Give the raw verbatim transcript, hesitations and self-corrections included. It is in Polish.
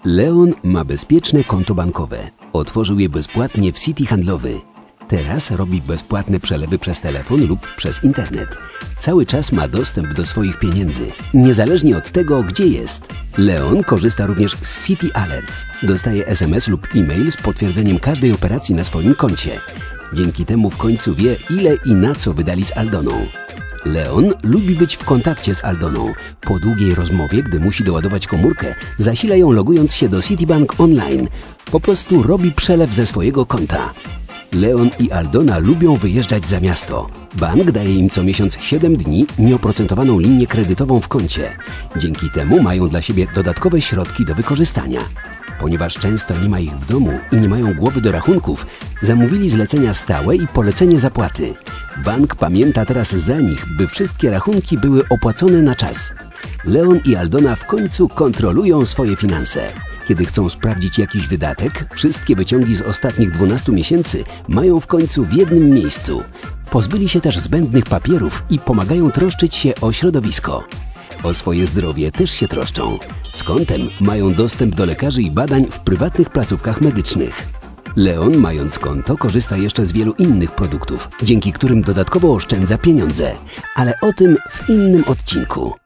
Leon ma bezpieczne konto bankowe. Otworzył je bezpłatnie w Citi handlowy. Teraz robi bezpłatne przelewy przez telefon lub przez internet. Cały czas ma dostęp do swoich pieniędzy, niezależnie od tego, gdzie jest. Leon korzysta również z Citi Alerts. Dostaje S M S lub e-mail z potwierdzeniem każdej operacji na swoim koncie. Dzięki temu w końcu wie, ile i na co wydali z Aldoną. Leon lubi być w kontakcie z Aldoną. Po długiej rozmowie, gdy musi doładować komórkę, zasila ją logując się do Citibank Online. Po prostu robi przelew ze swojego konta. Leon i Aldona lubią wyjeżdżać za miasto. Bank daje im co miesiąc siedem dni nieoprocentowaną linię kredytową w koncie. Dzięki temu mają dla siebie dodatkowe środki do wykorzystania. Ponieważ często nie ma ich w domu i nie mają głowy do rachunków, zamówili zlecenia stałe i polecenie zapłaty. Bank pamięta teraz za nich, by wszystkie rachunki były opłacone na czas. Leon i Aldona w końcu kontrolują swoje finanse. Kiedy chcą sprawdzić jakiś wydatek, wszystkie wyciągi z ostatnich dwunastu miesięcy mają w końcu w jednym miejscu. Pozbyli się też zbędnych papierów i pomagają troszczyć się o środowisko. O swoje zdrowie też się troszczą. Z kontem mają dostęp do lekarzy i badań w prywatnych placówkach medycznych. Leon, mając konto, korzysta jeszcze z wielu innych produktów, dzięki którym dodatkowo oszczędza pieniądze. Ale o tym w innym odcinku.